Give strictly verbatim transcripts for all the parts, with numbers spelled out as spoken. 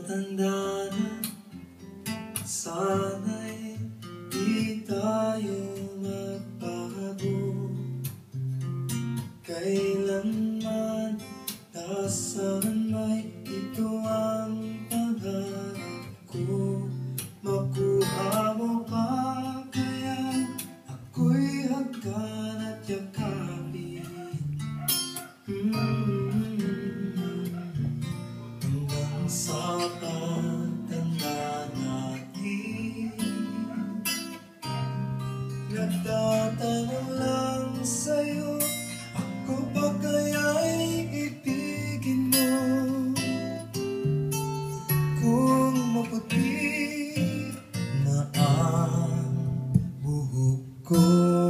Tatanda na, sana'y di tayo magbago. Kailanman, nasaan may ito ang pangarap ko. Makuha mo pa kaya ako'y hagkan at yakapin. mm-hmm. Hanggang sa pagtanda natin, nagtatanong lang sa'yo, ako ba kaya'y ibigin mo? Kung maputi na ang buhok ko,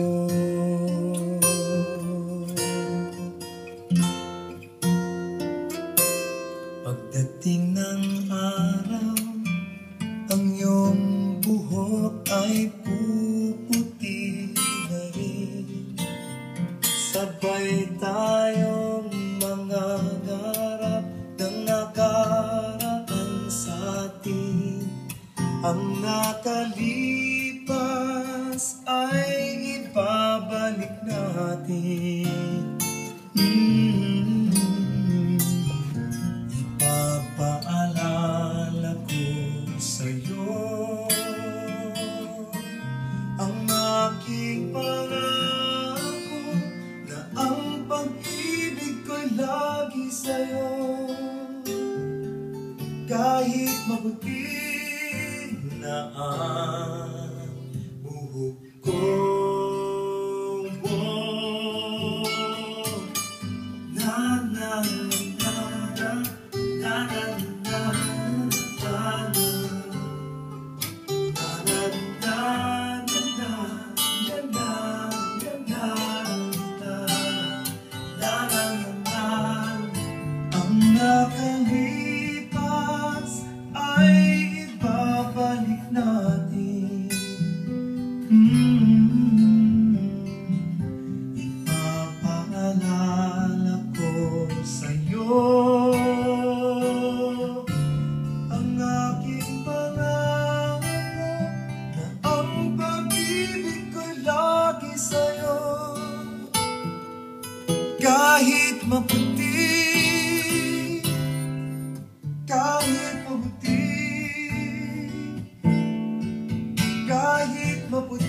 pagdating ng araw, ang iyong buhok ay puputi na rin. Sabay tayong mga garap ng nakaraan sa atin. Ang nakalipas ay ibabalik natin. mm-hmm. Ipapaalala ko sa'yo ang aking pangako na ang pag-ibig ko'y lagi sa'yo. Kahit maputi na ang buhok ko, na na na na na na na nakalipas ay ibabalik natin. mm-hmm. Ipapaalala ko sa'yo ang aking pangako na ang pag-ibig ko'y lagi sa'yo. Kahit maputi, kahit maputi, kahit maputi.